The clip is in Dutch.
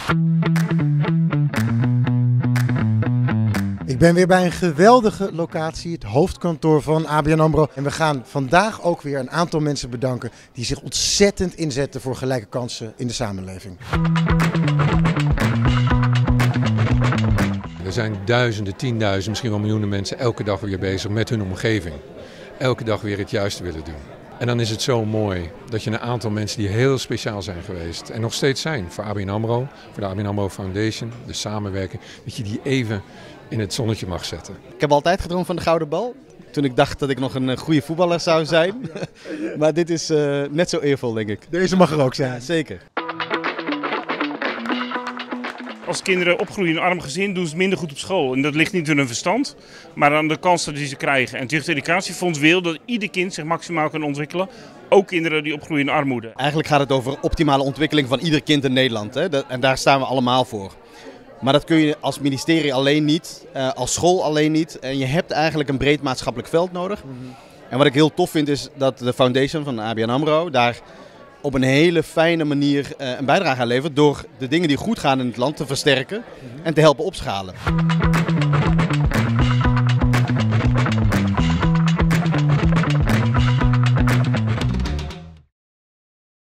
Ik ben weer bij een geweldige locatie, het hoofdkantoor van ABN AMRO. En we gaan vandaag ook weer een aantal mensen bedanken die zich ontzettend inzetten voor gelijke kansen in de samenleving. Er zijn duizenden, tienduizenden, misschien wel miljoenen mensen elke dag weer bezig met hun omgeving. Elke dag weer het juiste willen doen. En dan is het zo mooi dat je een aantal mensen die heel speciaal zijn geweest en nog steeds zijn voor ABN AMRO, voor de ABN AMRO Foundation, de samenwerking, dat je die even in het zonnetje mag zetten. Ik heb altijd gedroomd van de gouden bal. Toen ik dacht dat ik nog een goede voetballer zou zijn. Maar dit is net zo eervol, denk ik. Deze mag er ook zijn. Ja, zeker. Als kinderen opgroeien in een arm gezin doen ze het minder goed op school. En dat ligt niet aan hun verstand, maar aan de kansen die ze krijgen. En het Jeugdeducatiefonds wil dat ieder kind zich maximaal kan ontwikkelen. Ook kinderen die opgroeien in armoede. Eigenlijk gaat het over optimale ontwikkeling van ieder kind in Nederland. Hè? En daar staan we allemaal voor. Maar dat kun je als ministerie alleen niet, als school alleen niet. En je hebt eigenlijk een breed maatschappelijk veld nodig. En wat ik heel tof vind is dat de foundation van de ABN AMRO daar op een hele fijne manier een bijdrage aan levert door de dingen die goed gaan in het land te versterken en te helpen opschalen.